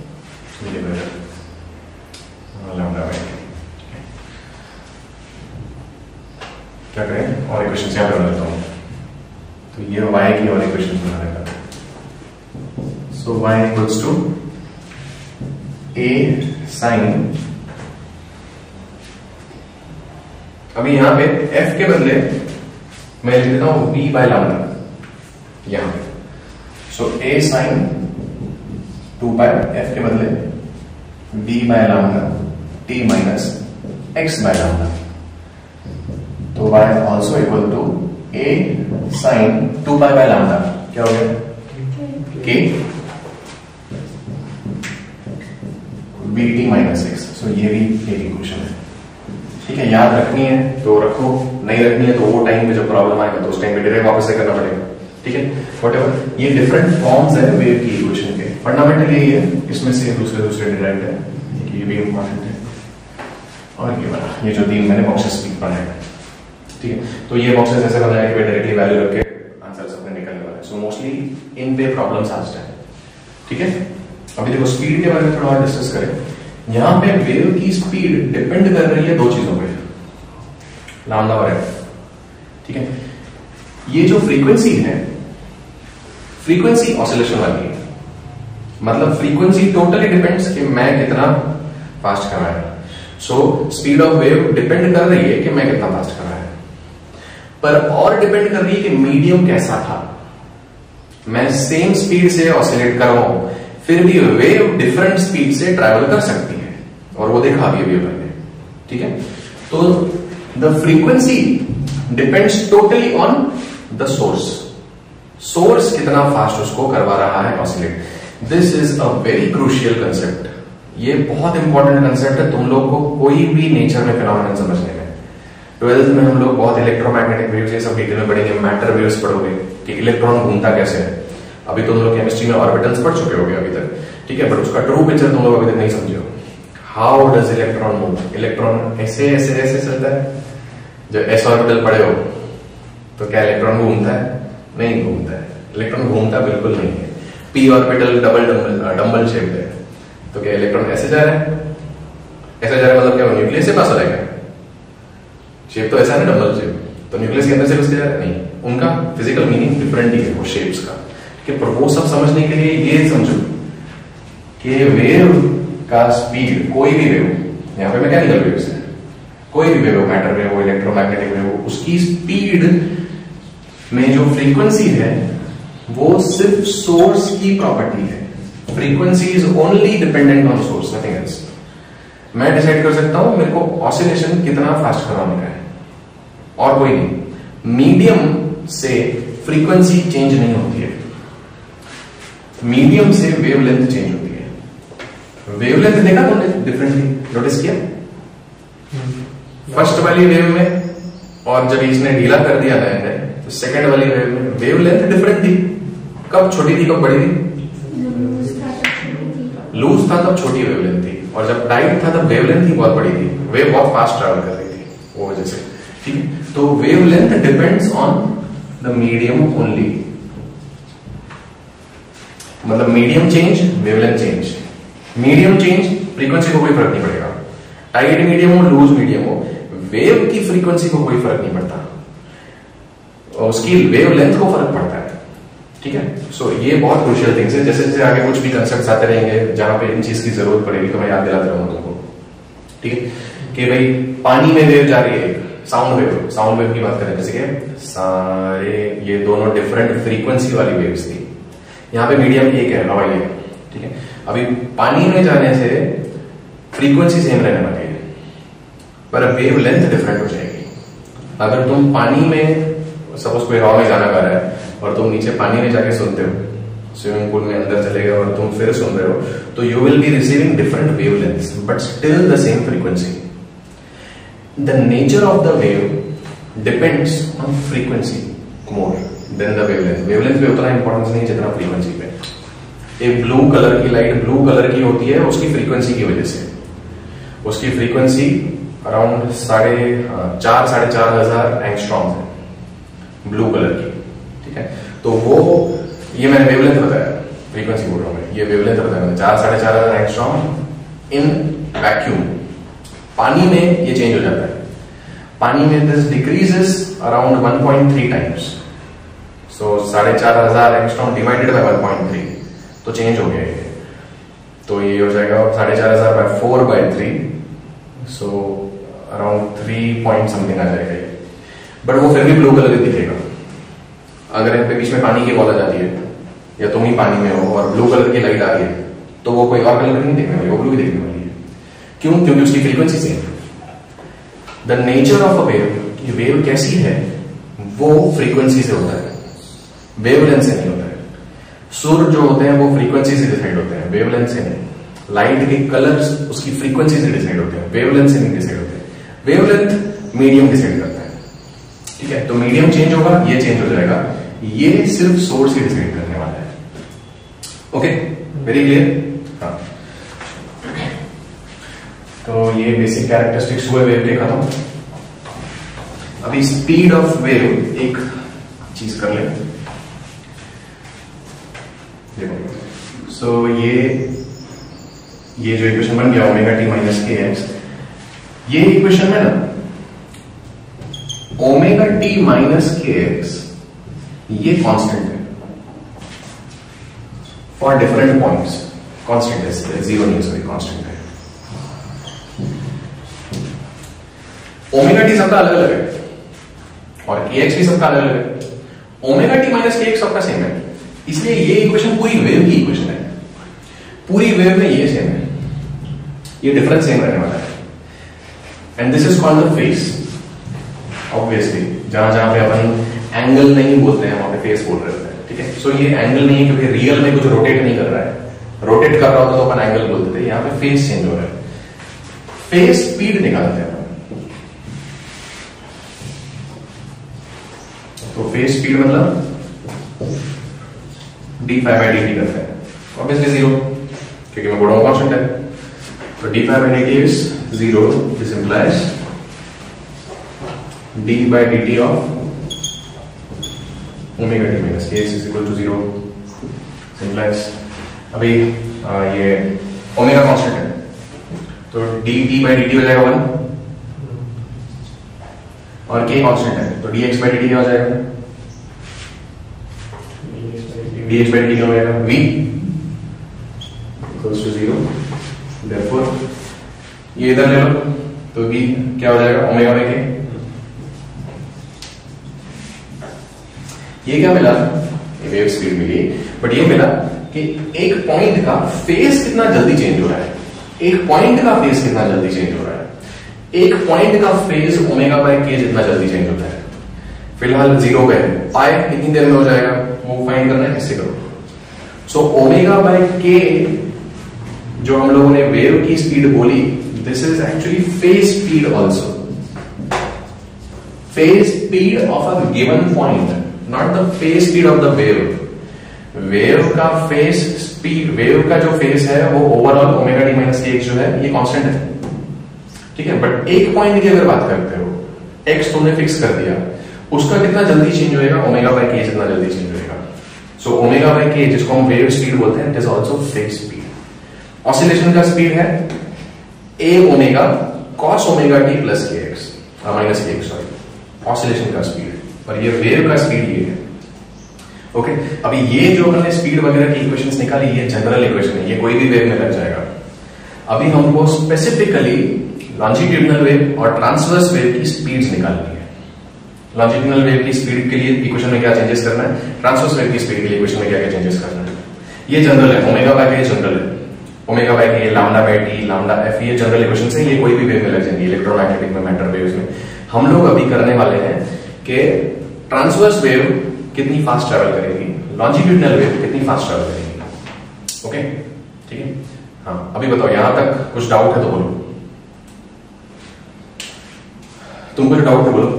लैम्डा बाय के क्या करें, और इक्वेशन यहाँ पे बना लेता हूँ। तो ये y की और इक्वेशन बना लेता हूँ। So y equals to a sine, अभी यहां पे f के बदले मैं लिख देता हूं v बाय लैम्डा यहां पे। So a sine 2 pi, f के बदले v by lambda t minus x by lambda. तो y also equal to a sine 2 pi by lambda, क्या हो गया? k bt minus x। सो ये भी एक इक्वेशन है, ठीक है। याद रखनी है तो रखो, नहीं रखनी है तो वो टाइम पे जब प्रॉब्लम आएगा तो उस टाइम पे डायरेक्ट वापस से करना पड़ेगा, ठीक है। व्हाटएवर, ये डिफरेंट फॉर्म्स है वेव की इक्वेशन के। फंडामेंटल यही है, इसमें से दूसरे डिराइव्ड है, ये भी इंपॉर्टेंट है। और ये वाला, ये जो 3 मैंने बॉक्सेस बनाए, ठीक है। तो ये बॉक्सेस ऐसे बनाए कि डायरेक्टली वैल्यू रख के आंसर अपने निकलने वाला है। सो मोस्टली इन पे प्रॉब्लम्स आते हैं, ठीक है। अभी देखो स्पीड के बारे में थोड़ा और डिस्कस करें। यहां पे वेव की स्पीड डिपेंड कर रही है 2 चीजों पे, लैम्डा और एफ, ठीक है। ये जो फ्रीक्वेंसी है, फ्रीक्वेंसी ऑसिलेशन वाली है, मतलब फ्रीक्वेंसी टोटली डिपेंड्स कि मैं कितना फास्ट कर रहा है। So speed of wave depend कर रही है कि मैं कितना फास्ट कर रहा है, पर और डिपेंड कर रही है कि मीडियम कैसा था। मैं सेम स्पीड से ऑसिलेट कर रहा हूं, फिर भी वेव डिफरेंट स्पीड से ट्रैवल कर सकती है, और वो देखा भी वेव मैंने, ठीक है। तो the frequency depends totally on the source, source कितना फास्ट उसको करवा रहा है oscillate. This is a very crucial concept, ये बहुत इंपॉर्टेंट कंसेप्ट है तुम लोग को कोई भी नेचर में फिनोमेनन समझने में। 12th में हम लोग बहुत इलेक्ट्रोमैग्नेटिक वेव्स ये सब डिटेल में पढ़ेंगे, मैटर वेव्स पढ़ोगे कि इलेक्ट्रॉन घूमता कैसे है। अभी तो तुम लोग केमिस्ट्री में ऑर्बिटल्स पढ़ चुके होगे अभी तक, ठीक है, बट उसका ट्रू पिक्चर तुम लोग अभी तक नहीं समझे हो। How does electron move? Electron ऐसे ऐसे ऐसे चलता है। जब एस ऑर्बिटल पढ़े हो तो क्या इलेक्ट्रॉन घूमता है? नहीं घूमता है, इलेक्ट्रॉन घूमता बिल्कुल नहीं है। पी ऑर्बिटल डबल शेप्ड है, तो क्या इलेक्ट्रॉन ऐसे जा रहा है? ऐसे जा रहा है मतलब क्या न्यूक्लियस से पास हो जाएगा? शेप तो ऐसा है ना, डबल शेप, तो न्यूक्लियस के अंदर से घुस के जा रहा है? नहीं, उनका फिजिकल मीनिंग डिफरेंट ही है वो शेप्स का, कि पर वो सब समझने के लिए ये समझो कि वेव का स्पीड, कोई भी वेव, यहां पे मैकेनिकल वेव्स है, कोई भी वेव, मैटर वेव हो, इलेक्ट्रोमैग्नेटिक वेव हो, उसकी स्पीड में जो फ्रीक्वेंसी है वो सिर्फ सोर्स की प्रॉपर्टी है। Frequency is only dependent on source, nothing else. मैं डिसाइड कर सकता हूं मेरे को ऑसिलेशन कितना फास्ट करवाने का है, और कोई नहीं। मीडियम से फ्रीक्वेंसी चेंज नहीं होती है, मीडियम से वेवलेंथ चेंज होती है। वेवलेंथ देखा तुमने डिफरेंटली नोटिस किया? फर्स्ट वाली वेव में और जब इसने ढीला कर दिया था तो सेकंड वाली वेव में वेवलेंथ डिफरेंट थी। कब छोटी थी कब बड़ी थी? लूज था तब छोटी वेवलेंथ थी, और जब टाइट था तब वेवलेंथ ही बहुत बड़ी थी, वेव बहुत फास्ट ट्रैवल कर रही थी वो वजह से, ठीक है। तो wavelength depends on the medium only, मतलब medium change wavelength change. Medium change frequency को कोई फर्क नहीं पड़ेगा, टाइट मीडियम हो लूज मीडियम हो, वेव की फ्रीक्वेंसी को कोई फर्क नहीं पड़ता, उसकी वेवलेंथ को फर्क पड़ता है, ठीक है। सो ये बहुत क्रूशियल थिंग्स है। जैसे जैसे आगे कुछ भी कंसेप्ट्स आते रहेंगे जहां पे इन चीज की जरूरत पड़ेगी तो मैं याद दिलाता रहूंगा तुमको, ठीक है। कि भाई पानी में वेव जा रही है, साउंड वेव, साउंड वेव की बात करें जैसे कि सारे ये दोनों डिफरेंट फ्रीक्वेंसी वाली वेव्स थी, यहाँ पे मीडियम एक है, हवाई है, ठीक है। अभी पानी में जाने से फ्रीक्वेंसी सेम रहने वाली है पर वेव लेंथ डिफरेंट हो जाएगी, अगर तुम पानी में सपोज कोई हवा में गाना गा रहा है और तुम नीचे पानी में जाके सुनते हो, स्विमिंग पूल में अंदर चले गए और तुम फिर सुन रहे हो, तो you will be receiving different wavelengths but still the same frequency. The nature of the wave depends on frequency more than the wavelength. Wavelength पे उतना इंपॉर्टेंस नहीं जितना फ्रीक्वेंसी पे. एक ब्लू कलर की लाइट ब्लू कलर की होती है उसकी फ्रीक्वेंसी की वजह से. उसकी फ्रीक्वेंसी अराउंड 4,500 एंगस्ट्रॉम है ब्लू कलर की. ठीक है, तो वो ये मैंने वेवलेंथ बताया, फ्रीक्वेंसी बोल रहा हूं मैं, ये वेवलेंथ बताया 4,500 एंगस्ट्रॉम इन वैक्यूम. पानी में ये चेंज हो जाता है. पानी में this decreases around 1.3 times. So 4,500 angstrom divided by 1.3 तो चेंज हो गया ये. तो ये हो जाएगा 4,500 by 4/3, so around 3 point something आ जाएगा ये. बट वो फिर भी ब्लू कलर दिखेगा. अगर यहाँ पे बीच में पानी की बॉल आ जाती है या तुम ही पानी में हो और ब्लू कलर की लाइट आ रही है तो वो कोई और कलर नहीं देखने वाली, वो ब्लू ही देखने वाली है. क्यों? क्योंकि उसकी फ्रीक्वेंसी सेम है. The nature of a wave, कि वेव कैसी है वो फ्रीक्वेंसी से होता है, वेवलेंथ से नहीं होता है. सुर जो होते हैं वो फ्रीक्वेंसी से डिसाइड होते हैं, वेवलेंथ से नहीं. लाइट के कलर्स उसकी फ्रीक्वेंसी से डिसाइड होते हैं, वेवलेंथ से नहीं डिसाइड होते. वेवलेंथ मीडियम डिसाइड करता है. ठीक है, तो मीडियम चेंज होगा, ये चेंज हो जाएगा. ये सिर्फ सोर्स ही डिसाइड करने वाला है. Okay, very clear. हाँ, तो ये बेसिक कैरेक्टरिस्टिक्स हुए वेव के खत्म. अभी स्पीड ऑफ वेव एक चीज कर ले. देखो, सो ये जो इक्वेशन बन गया omega t minus k x, ये इक्वेशन में ना omega t minus k x ये कांस्टेंट है फॉर डिफरेंट पॉइंट्स. कांस्टेंट है, जीरो नहीं, सॉरी कांस्टेंट है. ओमेगा टी सबका अलग अलग है और के एक्स भी सबका अलग अलग है. Omega t minus k x सबका सेम है, इसलिए ये इक्वेशन पूरी वेव की इक्वेशन है. पूरी वेव में ये सेम है, ये डिफरेंस सेम रहने वाला है. And this is called the phase. Obviously जहां जहां पे अपन एंगल नहीं बोलते हैं वहां पे फेस बोल रहे होते हैं. ठीक है, सो ये एंगल नहीं है क्योंकि रियल में कुछ रोटेट नहीं कर रहा है. रोटेट कर रहा होता तो अपन एंगल बोलते थे. यहां पे फेस चेंज हो रहा है. फेस स्पीड निकालते हैं. तो फेस स्पीड मतलब d∅dt करते हैं. ऑब्वियसली जीरो, क्योंकि मैं बोल रहा हूं कांस्टेंट है. तो d∅dt is zero. This implies d/dt of omega t minus k x is equal to zero. Simplify. अभी ये ओमेगा कांस्टेंट है तो dt/dt हो जाएगा 1 और k कांस्टेंट है तो dx/dt क्या हो जाएगा? dx/dt क्या हो जाएगा? v equals to 0. देयरफॉर ये इधर ले लो तो v क्या हो जाएगा? Omega by k. ये क्या मिला? ये वेव स्पीड मिली, बट ये मिला कि एक पॉइंट का फेस कितना जल्दी चेंज हो रहा है. एक पॉइंट का फेस कितना जल्दी चेंज हो रहा है. एक पॉइंट का फेज ओमेगा बाय के जितना जल्दी चेंज होता है. फिलहाल जीरो पे है, पाई कितनी देर में हो जाएगा वो फाइंड करना है. इससे करो. सो ओमेगा बाय के जो हम लोगों ने वेव की स्पीड बोली, this is actually phase speed also. Phase speed of a given point, not the phase speed of the wave. Wave का फेज स्पीड, वेव का जो फेज है वो overall omega t minus k x जो है ये constant है. ठीक है, बट एक पॉइंट की अगर बात करते हो, एक्स तुमने फिक्स कर दिया, उसका कितना जल्दी चेंज होएगा? ओमेगा बाय के जितना जल्दी चेंज होएगा. सो ओमेगा बाय के जिसको हम वेव स्पीड बोलते हैं, it is also phase speed. Oscillation का स्पीड है A omega cos omega t plus k x minus k x, sorry, oscillation का स्पीड. और ये वेव का स्पीड ये है. ओके, अभी ये जो हमने स्पीड वगैरह की इक्वेशंस निकाली, ये जनरल इक्वेशन है, ये कोई भी वेव में लग जाएगा. अभी हमको स्पेसिफिकली लॉन्जिट्यूडिनल वेव और ट्रांसवर्स वेव की स्पीड्स निकालनी है. लॉन्जिट्यूडिनल वेव की स्पीड के लिए इक्वेशन में क्या चेंजेस करना है, ट्रांसवर्स वेव की स्पीड के लिए इक्वेशन में क्या क्या चेंजेस करना है. ये जनरल है, ओमेगा बाय के जनरल है. Omega by k, lambda by T, lambda f, ये जनरल इक्वेशन है, ये कोई भी वेव में लग जाएंगे, इलेक्ट्रोमैग्नेटिक में, मैटर वेव्स में. हम लोग अभी करने वाले हैं कि ट्रांसवर्स वेव कितनी फास्ट ट्रेवल करेगी, लॉन्जिट्यूडिनल वेव कितनी फास्ट ट्रेवल करेगी। ओके ठीक है। हाँ अभी बताओ यहां तक कुछ डाउट है तो बोलो, तुम कुछ डाउट है बोलो।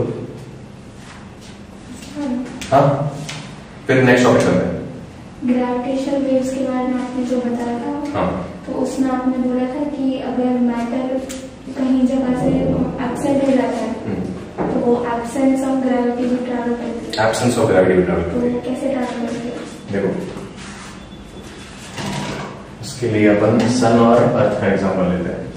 हाँ फिर नेक्स्ट टॉपिक करते हैं। ग्रेविटेशनल वेव्स के बारे में आपने जो बताया था, हाँ तो उसमें आपने बोला था कि अगर मैटर कहीं जगह से एब्सेंट हो जाता है तो वो एब्सेंस ऑफ ग्रेविटी भी ट्रैवल करती है। एब्सेंस ऑफ ग्रेविटी भी ट्रैवल तो करती है। कैसे ट्रैवल करती है? देखो इसके लिए अपन सन और अर्थ का एग्जांपल लेते हैं।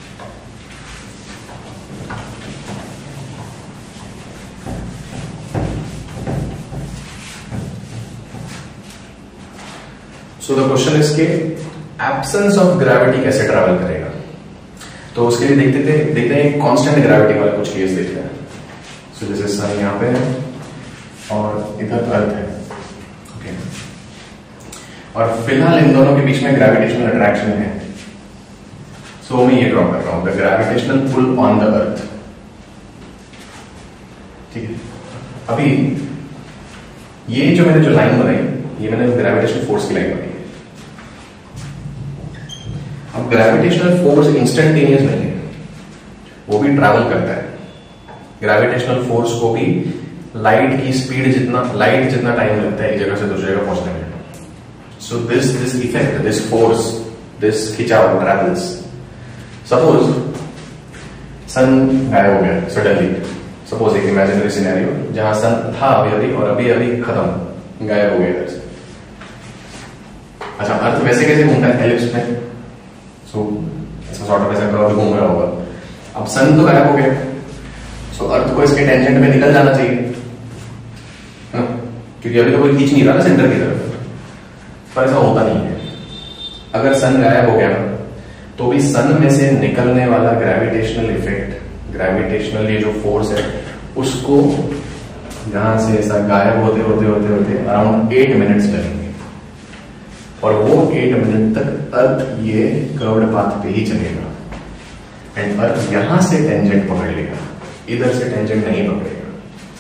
सो द क्वेश्चन इज के एब्सेंस ऑफ ग्रेविटी कैसे ट्रैवल करेगा। तो उसके लिए देखते हैं कांस्टेंट ग्रेविटी वाला कुछ केस देखते हैं। सो जैसे सन यहां पे है और इधर अर्थ है। ओके और फिलहाल इन दोनों के बीच में ग्रेविटेशनल अट्रैक्शन है। सो मैं ये ड्रॉ कर रहा हूं the gravitational pull on the earth. ठीक है। अभी ये जो मैंने लाइन बनाई ये मैंने ग्रेविटेशनल फोर्स की लाइन बनाई है। अब ग्रेविटेशनल फोर्स इंस्टेंटेनियस नहीं है, वो भी ट्रैवल करता है। ग्रेविटेशनल फोर्स को भी लाइट की स्पीड जितना टाइम लगता है एक जगह से दूसरी जगह पहुंचने में। So this effect, this force, this खिंचाव ट्रैवल्स। सपोज सन गायब हो गया सडनली, सपोज एक इमेजिनरी सिनेरियो जहां सन था अभी और अभी खत्म, गायब हो गया इधर से। अच्छा अर्थ वैसे कैसे घूमता है एलिप्स में, सो ऐसा सॉर्ट ऑफ ऐसा कर्व घूम रहा होगा। अब सन तो गायब हो गया, सो अर्थ को इसके टेंजेंट में निकल जाना चाहिए ना, क्योंकि अभी तो कोई खींच नहीं रहा ना सेंटर की तरफ। पर ऐसा होता नहीं है। अगर सन गायब हो गया तो भी सन में से निकलने वाला ग्रेविटेशनल इफेक्ट, ग्रेविटेशनल ये जो फोर्स है उसको यहां से ऐसा गायब होते अराउंड 8 मिनट्स लगेंगे और वो 8 मिनट तक अर्थ ये कर्व्ड पाथ पे ही चलेगा एंड अर्थ यहां से टेंजेंट पकड़ लेगा, इधर से टेंजेंट नहीं पकड़ेगा।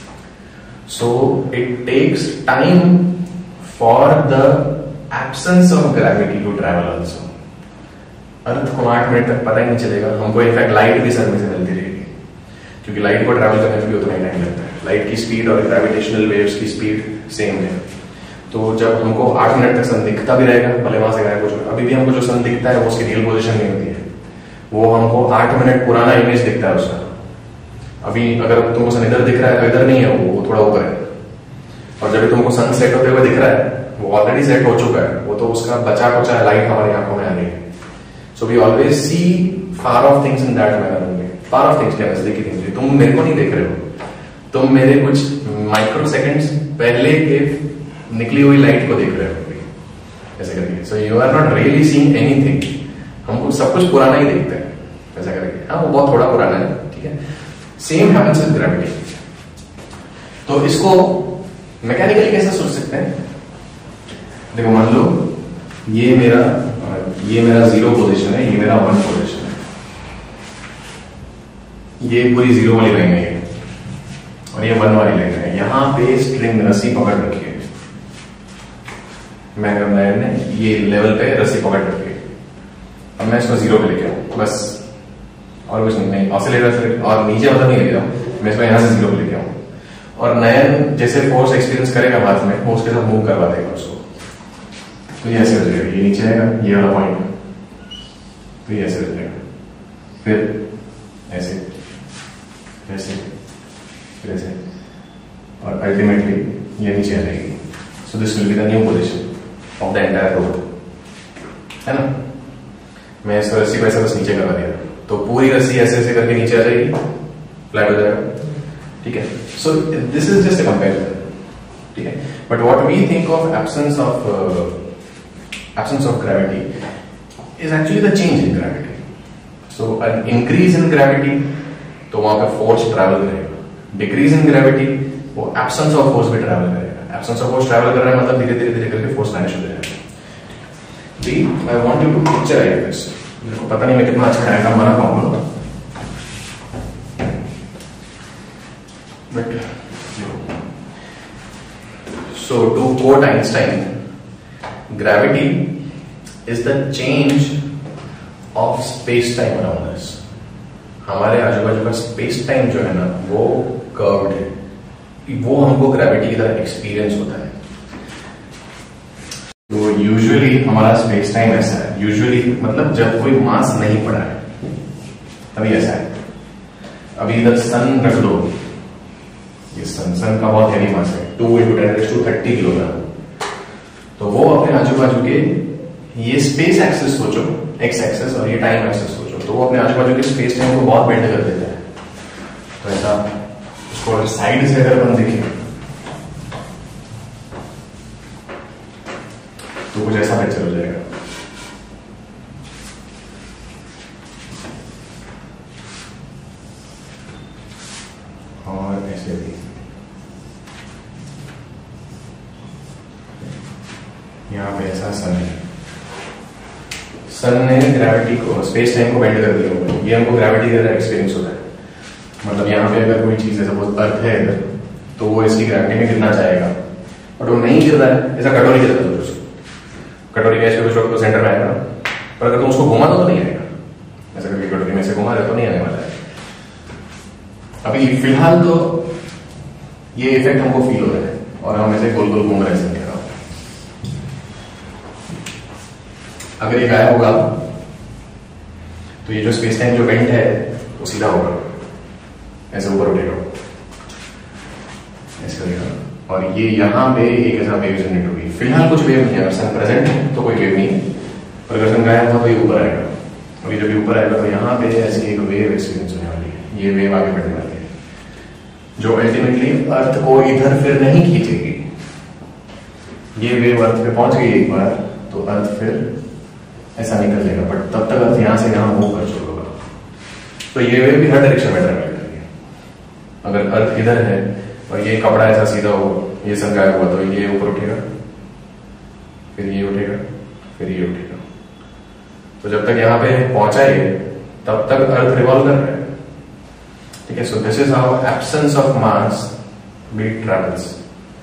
So it takes time for the absence of gravity to travel also. अर्थ को 8 मिनट तक पता ही नहीं चलेगा। हमको इनफैक्ट लाइट भी सन में से मिलती रहेगी, क्योंकि लाइट को ट्रैवल करने में भी उतना ही टाइम लगता है। लाइट की स्पीड और ग्रेविटेशनल वेव्स की स्पीड सेम है। तो जब हमको 8 मिनट तक सन दिखता भी रहेगा, भले वहां से गायब हो जाए, अभी भी हमको जो सन दिखता है वो उसकी रियल पोजीशन नहीं होती है, वो हमको 8 मिनट पुराना इमेज दिखता है उसका। अभी अगर तुमको सन इधर दिख रहा है तो इधर नहीं है, वो थोड़ा ऊपर है। और जब तुमको सन सेट होते हुए दिख रहा है वो ऑलरेडी सेट हो चुका है, वो तो उसका बचा कुचा लाइट हमारी आंखों में आ रही है। So we always see far of things in that manner only. Far of things क्या नजदीकी थिंग्स, तुम मेरे को नहीं देख रहे हो, तुम मेरे कुछ माइक्रो सेकेंड्स पहले के निकली हुई लाइट को देख रहे हो ऐसे करके। So you are not really seeing anything. हमको सब कुछ पुराना ही दिखता है ऐसा करके। हाँ वो बहुत थोड़ा पुराना है, ठीक है। Same happens with gravity. तो इसको मैकेनिकली कैसे सोच सकते हैं? देखो मान लो ये मेरा 0 पोजीशन है, ये मेरा 1 पोजीशन है, ये पूरी 0 वाली लाइन है और ये 1 वाली लाइन है। यहां पे स्ट्रिंग रस्सी पकड़ रखी है, मैंने ये लेवल पे रस्सी पकड़ रखी है। अब मैं इसको 0 पे लेके आऊं बस, और कुछ नहीं ऑसिलेटर और नीचे मतलब नहीं ले जाऊं, मैं इसको यहां से 0 पे लेके आऊं और नयन जैसे फोर्स एक्सपीरियंस करेगा हाथ में वो उसके साथ मूव करवा देगा उसको। तो ये ऐसे हो जाएगा, ये नीचे आएगा ये वाला पॉइंट, तो ये ऐसे हो जाएगा, फिर ऐसे ऐसे फिर ऐसे और अल्टीमेटली ये नीचे आ जाएगी। So this will be the new position of the entire rod, है ना। मैं इस रस्सी को ऐसे बस नीचे करवा दिया तो पूरी रस्सी ऐसे ऐसे करके नीचे आ जाएगी, फ्लैट हो जाएगा, ठीक है। So this is just a comparison, ठीक है। But what we think of absence of gravity is actually the change in gravity. So an increase in gravity तो वहां पे फोर्स ट्रैवल करेगा, डिक्रीज इन ग्रेविटी वो एब्सेंस ऑफ फोर्स भी travel करेगा। Absence of force travel कर रहा है मतलब धीरे धीरे करके फोर्स वैनिश हो जाएगा। I want you to picture this. मेरे को पता नहीं मैं कितना अच्छा डायग्राम बना पाऊंगा। So to quote Einstein, gravity is the change of space time around us. हमारे आजू बाजू का स्पेस टाइम जो है ना वो कर्व्ड है, वो हमको ग्रेविटी की तरह एक्सपीरियंस होता है। तो यूजुअली हमारा स्पेस टाइम ऐसा है, यूजुअली मतलब जब कोई मास नहीं पड़ा है तभी ऐसा है। अभी इधर सन रख दो, ये सन का बहुत हैवी मास है, 2 × 10⁻30 किलोग्राम। तो वो अपने आजू बाजू के ये स्पेस एक्सेस सोचो, एक्स एक्सेस, और ये टाइम एक्सेस सोचो, तो वो अपने आजू बाजू के स्पेस टाइम को बहुत बेंड कर देता है। तो ऐसा उसको साइड से अगर हम देखें तो कुछ ऐसा पिक्चर हो जाएगा। और ऐसे भी यहां पे ऐसा सन है, सन ने ग्रेविटी को, स्पेस टाइम को बेंड कर दिया होगा। ये हमको ग्रेविटी का एक्सपीरियंस होता है। मतलब यहाँ पे अगर कोई चीज है, सपोज अर्थ है इधर, तो वो इसकी ग्रेविटी में गिरना चाहेगा, बट वो नहीं गिर रहा है। ऐसा कटोरी गिरता है, कटोरी गैस पे तो सेंटर में आएगा, पर अगर तुम उसको घुमा दो तो नहीं आएगा। ऐसा करके कटोरी में से घुमा दे तो नहीं आने वाला है। अभी फिलहाल तो ये इफेक्ट हमको फील हो रहा है और हम ऐसे गोल गोल घूम रहे हैं। अगर ये गायब होगा तो ये जो स्पेस टाइम जो बेंट है वो सीधा होगा, ऐसे ऊपर उठेगा, ऐसे उठेगा, और ये यहाँ पे एक ऐसा वेव जनरेट होगी। फिलहाल कुछ वेव नहीं है, अगर सन प्रेजेंट है तो कोई वेव नहीं है, और अगर सन गायब हुआ तो ये ऊपर आएगा, और ये जब ऊपर आएगा तो यहाँ पे ऐसी एक वेव एक्सपीरियंस होने वाली है। ये वेव आगे बढ़ने वाली है जो अल्टीमेटली अर्थ को इधर फिर नहीं खींचेगी। ये वेव अर्थ पे पहुंच गई एक बार तो अर्थ फिर ऐसा निकल जाएगा, बट तब तक अर्थ यहां से यहां मूव कर चुका होगा। तो ये वेव भी हर डायरेक्शन में ट्रैवल करेगी। अगर अर्थ इधर है और ये कपड़ा ऐसा सीधा हो, ये सन गायब हुआ तो ये ऊपर उठेगा, फिर ये उठेगा, फिर ये उठेगा। तो जब तक यहां पे पहुंचा है तब तक अर्थ रिवॉल्व कर रहा है। ठीक है, so this is how absence of mass bit travels.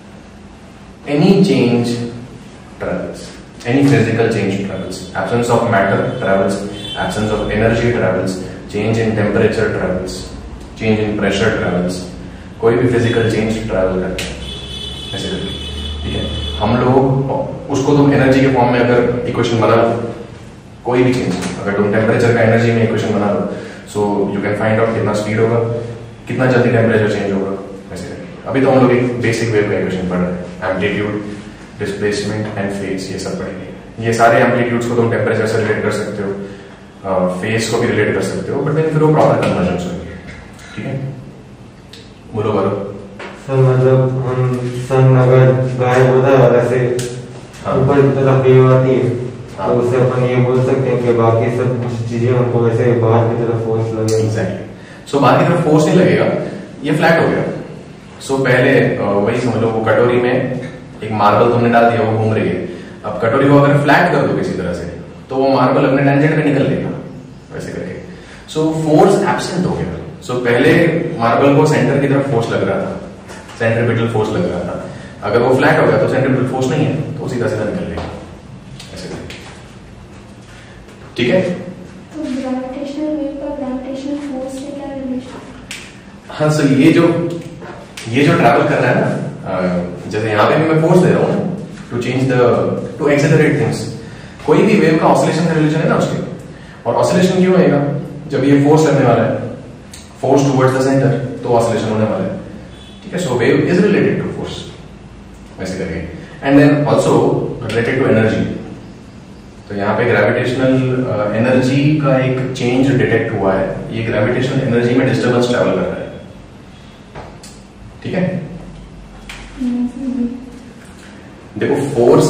Any change travels, any physical change travels. Absence of matter travels, absence of energy travels, change in temperature travels, change in pressure travels. कोई भी physical change travel करता है ऐसे करके। ठीक है, हम लोग उसको तुम एनर्जी के फॉर्म में अगर इक्वेशन बना लो, कोई भी चेंज, अगर तुम टेम्परेचर का एनर्जी में इक्वेशन बना लो, so you can find out कितना स्पीड होगा, कितना जल्दी टेम्परेचर चेंज होगा ऐसे करके। अभी तो हम लोग एक बेसिक वेव का इक्वेशन पढ़ रहे हैं, एम्पलीट्यूड, डिस्प्लेसमेंट एंड फेज, ये सब पढ़ेंगे। ये सारे एम्पलीट्यूड्स को तुम टेम्परेचर से रिलेट कर सकते हो, फेज को भी रिलेट कर सकते हो, बट देन फिर वो प्रॉपर कन्वर्जन होंगे। ठीक है, बोलो बोलो। सर मतलब हम सन अगर गायब होता है और ऐसे ऊपर की तरफ वेव आती है, तो उससे अपन ये बोल सकते हैं कि बाकी सब कुछ चीजें हमको वैसे बाहर की तरफ फोर्स लगेगा। एग्जैक्टली, सो बाहर की तरफ फोर्स नहीं लगेगा, ये फ्लैट हो गया। सो पहले वही समझ लो, वो कटोरी में एक मार्बल तुमने डाल दिया, वो घूम रही है। अब कटोरी को अगर फ्लैट कर दो किसी तरह से, तो वो मार्बल अपने टेंजेंट पे निकल लेगा वैसे करके। सो फोर्स एब्सेंट हो गया। सो पहले मार्बल को सेंटर की तरफ फोर्स लग रहा था, सेंट्रीपिटल फोर्स लग रहा था। अगर वो फ्लैट हो गया तो सेंट्रीपिटल फोर्स नहीं है, तो सीधा सीधा निकल लेगा ऐसे करके। ठीक है, तो ग्रेविटेशनल वेव का ग्रेविटेशनल फोर्स से क्या रिलेशन? हाँ, सो ये जो ट्रैवल कर रहा है ना, जैसे यहाँ पे भी मैं फोर्स दे रहा हूँ to change to accelerate things. कोई भी वेव का ऑसिलेशन का रिलेशन है ना उसके, और ऑसिलेशन क्यों होगा? जब ये फोर्स लगने वाला है, फोर्स टुवर्ड्स द सेंटर, तो ऑसिलेशन होने वाला है। ठीक है, so wave is related to force वैसे करके, and then also related to energy. तो यहाँ पे ग्रेविटेशनल एनर्जी का एक चेंज डिटेक्ट हुआ है। ये ग्रेविटेशनल एनर्जी में डिस्टर्बेंस ट्रैवल कर रहा है। ठीक है, देखो फोर्स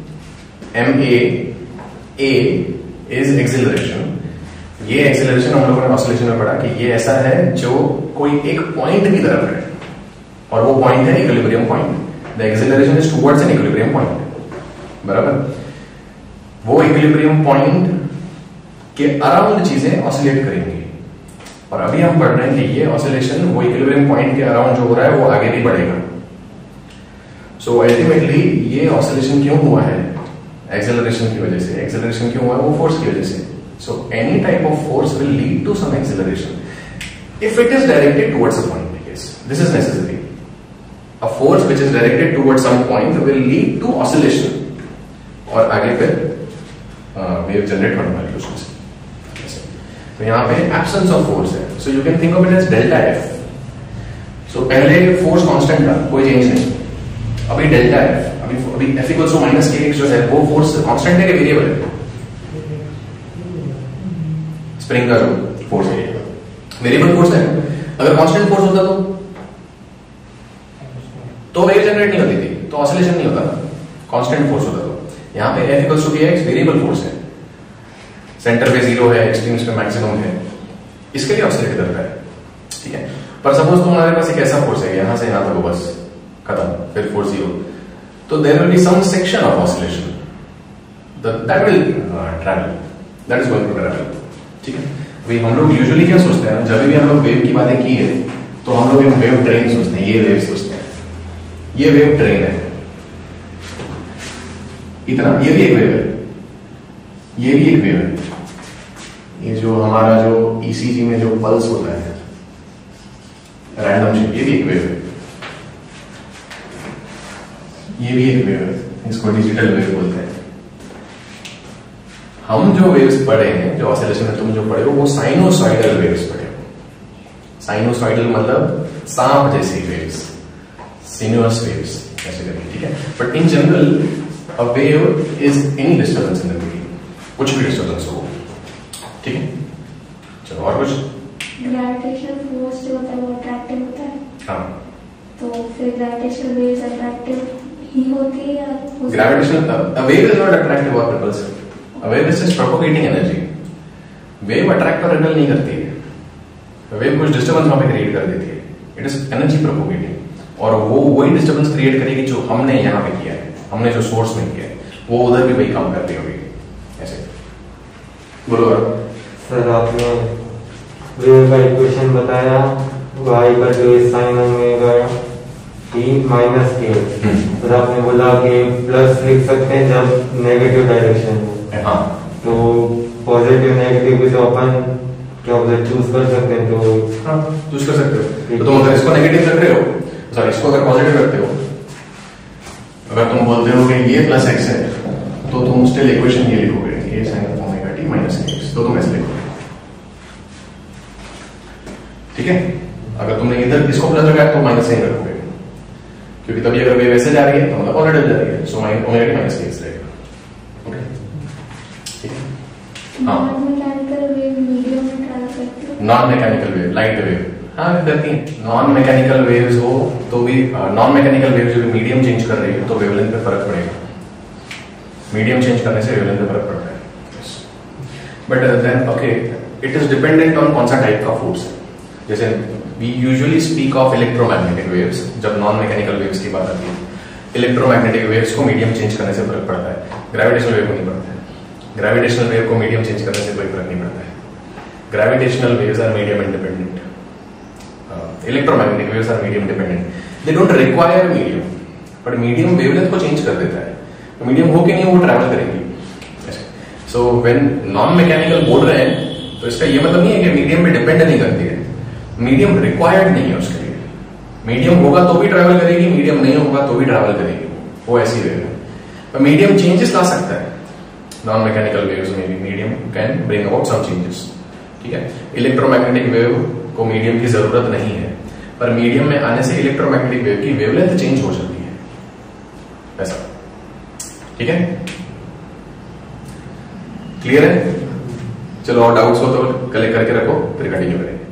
ma इज एक्सिलरेशन। ये एक्सिलरेशन हम लोगों ने ऑसिलेशन में पढ़ा कि ये ऐसा है जो कोई एक पॉइंट की तरफ है, और वो पॉइंट है equilibrium point. The acceleration is towards an equilibrium point, बराबर। वो इक्विलिब्रियम पॉइंट के अराउंड चीजें ऑसिलेट करेंगी, और अभी हम पढ़ रहे हैं कि ये ऑसिलेशन वो इक्विलिब्रियम पॉइंट के अराउंड जो हो रहा है वो आगे भी बढ़ेगा। सो अल्टीमेटली ये ऑसिलेशन क्यों हुआ है? एक्सेलरेशन की वजह से। एक्सेलरेशन क्यों हुआ है? वो फोर्स की वजह से। So any type of force will lead to some acceleration if it is directed towards a point. Yes, this is necessary. A force which is directed towards some point will lead to oscillation. और आगे फिर wave generate होने वाली उसमें से। तो यहाँ पे एब्सेंस ऑफ फोर्स है, so you can think of it as delta F. So पहले फोर्स कांस्टेंट था, कोई चेंज नहीं। अभी डेल्टा एफ, अभी F equals to minus k x जो है वो फोर्स कांस्टेंट है कि वेरिएबल है? स्प्रिंग का जो फोर्स है वेरिएबल फोर्स है। अगर कांस्टेंट फोर्स होता तो वेव जनरेट नहीं होती थी, तो ऑसिलेशन नहीं होता। कांस्टेंट फोर्स होता तो यहाँ पे F equals to k x variable force है, सेंटर पे जीरो है, एक्सट्रीम्स पे मैक्सिमम है, इसके लिए ऑसिलेट करता है। ठीक है, पर सपोज तुम्हारे पास एक ऐसा फोर्स है यहां से यहां तक बस खत्म, फिर फोर्स जीरो, तो there will be some section of oscillation that will travel, that is going to travel. ठीक है, अभी हम लोग यूजुअली क्या सोचते हैं, जब भी हम लोग वेव की बातें की है तो हम लोग वेव ट्रेन सोचते हैं, ये वेव सोचते हैं, ये वेव ट्रेन है इतना, ये भी एक वेव है, ये भी एक वेव है। ये जो हमारा जो ईसीजी में जो पल्स होता है रैंडम शिफ्ट, ये भी एक वेव है, ये भी एक वेव है, इसको डिजिटल वेव बोलते हैं। हम जो वेव्स पढ़े हैं, जो ऑसिलेशन में तुम जो पढ़े हो, वो साइनोसॉइडल वेव्स पढ़े हो। साइनोसॉइडल मतलब सांप जैसी वेव्स, सिनुअस वेव्स ऐसे करके। ठीक है, but in general a wave is any disturbance in the medium, कुछ भी डिस्टर्बेंस हो। ठीक है, चलो और कुछ। ग्रेविटेशनल फोर्स जो होता है वो अट्रैक्टिव होता है। हाँ, तो फिर ग्रेविटेशनल वेव्स अट्रैक्टिव ही होती है या gravitational a wave is not attractive और repulsive. A wave is just propagating energy. Wave attract और रिपल नहीं करती है, वेव कुछ डिस्टर्बेंस वहां पे क्रिएट कर देती है। इट इज एनर्जी प्रोपोगेटिंग, और वो वही डिस्टर्बेंस क्रिएट करेगी जो हमने यहाँ पे किया है, हमने जो सोर्स में किया है, वो उधर भी वही काम कर रही होगी। ऐसे बोलो सर, आपने वेव का इक्वेशन बताया, y का जो साइन ओमेगा t माइनस के, फिर आपने बोला कि प्लस लिख सकते हैं जब नेगेटिव डायरेक्शन में। हाँ, तो पॉजिटिव नेगेटिव भी तो अपन क्या बोलते चूज कर सकते हैं, तो हाँ चूज कर सकते हो। तो तुम अगर इसको नेगेटिव रख रहे हो, सॉरी इसको अगर पॉजिटिव रखते हो, अगर तुम बोलते हो कि ये प्लस एक्स है, तो तुम स्टिल इक्वेशन ये लिखोगे, ये sine omega t minus x, तो तुम ऐसे लिखोगे। ठीक है, अगर तुमने इधर इसको प्लस रखा है तो माइनस ही रखोगे, क्योंकि तभी अगर वेव ऐसे जा रही है तो मतलब पॉजिटिव जा रही है, so omega t minus x रहेगा। नॉन मैकेनिकल वेव मीडियम में ट्रैवल करती है। Non mechanical wave, light wave, हाँ करती है। नॉन मैकेनिकल वेव्स हो तो भी, नॉन मैकेनिकल वेव जो भी मीडियम चेंज कर रही है तो वेवलेंथ पे फर्क पड़ेगा। मीडियम चेंज करने से वेवलेंथ पे फर्क पड़ता है। But then okay, it is dependent on कौन सा टाइप का फोर्स है। जैसे we usually speak of electromagnetic waves, जब नॉन मैकेनिकल वेव्स की बात आती है। इलेक्ट्रोमैग्नेटिक वेव्स को मीडियम चेंज करने से फर्क पड़ता है, ग्रेविटेशनल वेव को नहीं पड़ता है। ग्रेविटेशनल वेव को मीडियम चेंज करने से कोई फर्क नहीं पड़ता है। Gravitational waves are medium independent, electromagnetic waves are medium dependent. They don't require medium, but medium wavelength को चेंज कर देता है। तो मीडियम हो कि नहीं वो ट्रैवल करेंगी। सो व्हेन नॉन मैकेनिकल बोल रहे हैं तो इसका ये मतलब नहीं है कि मीडियम पे डिपेंड नहीं करती है, मीडियम रिक्वायर्ड नहीं है उसके लिए। मीडियम होगा तो भी ट्रैवल करेगी, मीडियम नहीं होगा तो भी ट्रैवल करेगी, वो ऐसी वेव है। पर मीडियम चेंजेस ला सकता है। नॉन मैकेनिकल वेव्स में भी medium can bring about some changes. ठीक है, इलेक्ट्रोमैग्नेटिक वेव को मीडियम की जरूरत नहीं है, पर मीडियम में आने से इलेक्ट्रोमैग्नेटिक वेव की वेवलेंथ चेंज हो जाती है, ऐसा। ठीक है, क्लियर है? चलो और डाउट्स हो तो कलेक्ट करके रखो, फिर कंटिन्यू करें।